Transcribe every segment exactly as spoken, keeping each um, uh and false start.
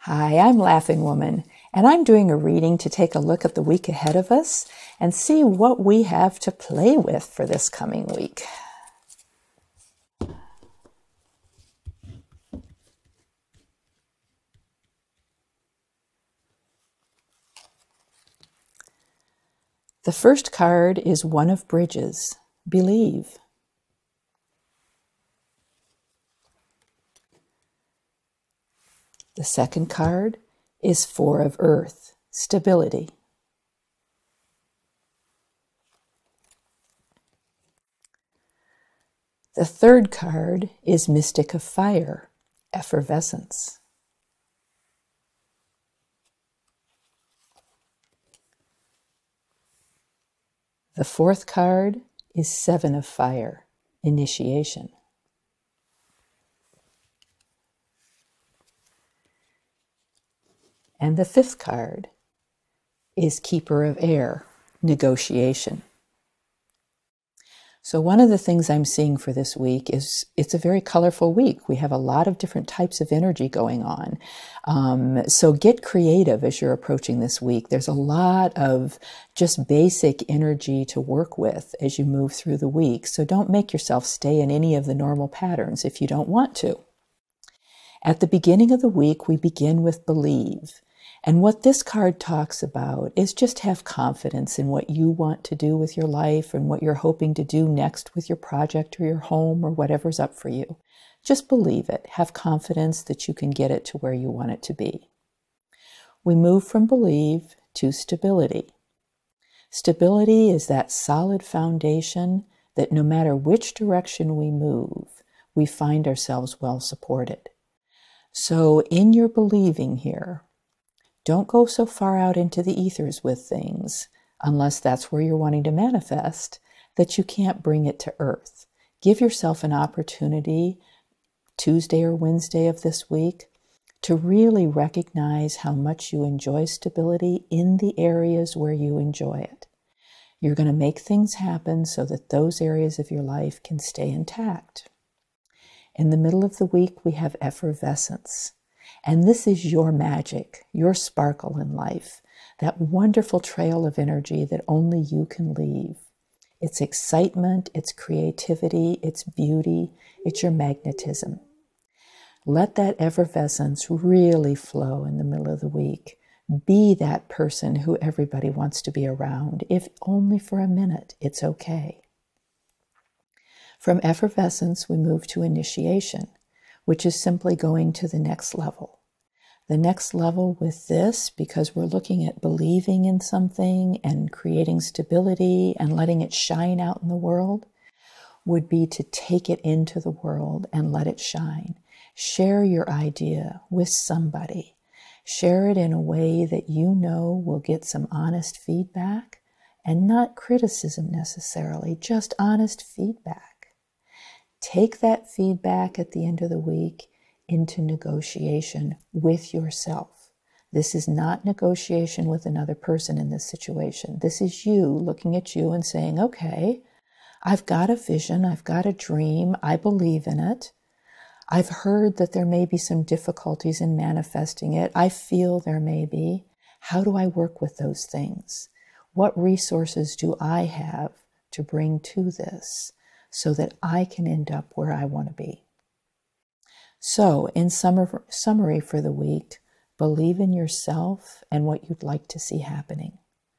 Hi, I'm Laughing Womyn, and I'm doing a reading to take a look at the week ahead of us and see what we have to play with for this coming week. The first card is One of Bridges, Believe. The second card is Four of Earth, Stability. The third card is Mystic of Fire, Effervescence. The fourth card is Seven of Fire, Initiation. And the fifth card is Keeper of Air, Negotiation. So one of the things I'm seeing for this week is it's a very colorful week. We have a lot of different types of energy going on. Um, so get creative as you're approaching this week. There's a lot of just basic energy to work with as you move through the week. So don't make yourself stay in any of the normal patterns if you don't want to. At the beginning of the week, we begin with Believe. And what this card talks about is just have confidence in what you want to do with your life and what you're hoping to do next with your project or your home or whatever's up for you. Just believe it. Have confidence that you can get it to where you want it to be. We move from Believe to Stability. Stability is that solid foundation that no matter which direction we move, we find ourselves well supported. So in your believing here, don't go so far out into the ethers with things, unless that's where you're wanting to manifest, that you can't bring it to earth. Give yourself an opportunity, Tuesday or Wednesday of this week, to really recognize how much you enjoy stability in the areas where you enjoy it. You're going to make things happen so that those areas of your life can stay intact. In the middle of the week, we have Effervescence. And this is your magic, your sparkle in life, that wonderful trail of energy that only you can leave. It's excitement, it's creativity, it's beauty, it's your magnetism. Let that effervescence really flow in the middle of the week. Be that person who everybody wants to be around, if only for a minute, it's okay. From effervescence, we move to initiation, which is simply going to the next level. The next level with this, because we're looking at believing in something and creating stability and letting it shine out in the world, would be to take it into the world and let it shine. Share your idea with somebody. Share it in a way that you know will get some honest feedback, and not criticism necessarily, just honest feedback. Take that feedback at the end of the week into negotiation with yourself. This is not negotiation with another person in this situation. This is you looking at you and saying, okay, I've got a vision, I've got a dream, I believe in it. I've heard that there may be some difficulties in manifesting it. I feel there may be. How do I work with those things? What resources do I have to bring to this, so that I can end up where I want to be? So, in summer, summary for the week, believe in yourself and what you'd like to see happening.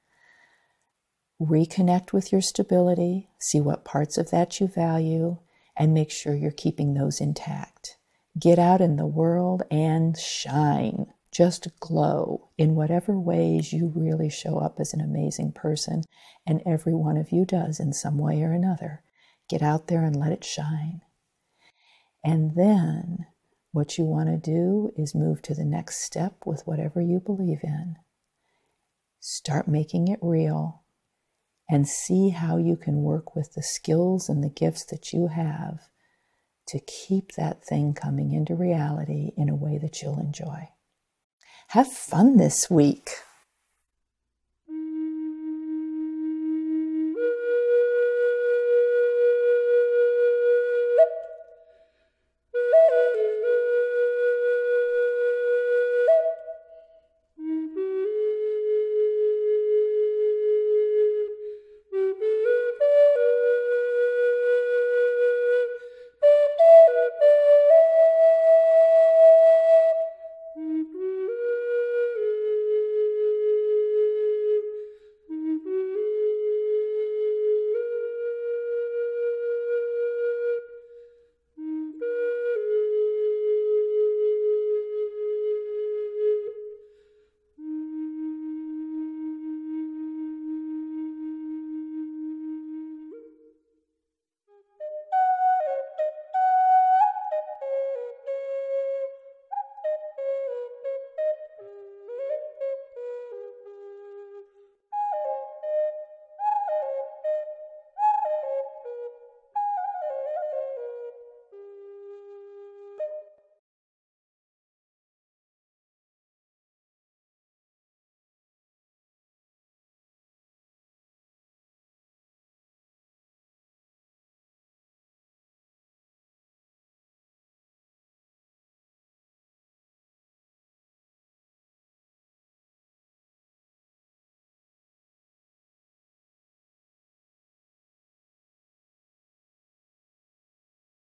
Reconnect with your stability, see what parts of that you value, and make sure you're keeping those intact. Get out in the world and shine. Just glow in whatever ways you really show up as an amazing person, and every one of you does in some way or another. Get out there and let it shine. And then what you want to do is move to the next step with whatever you believe in. Start making it real and see how you can work with the skills and the gifts that you have to keep that thing coming into reality in a way that you'll enjoy. Have fun this week.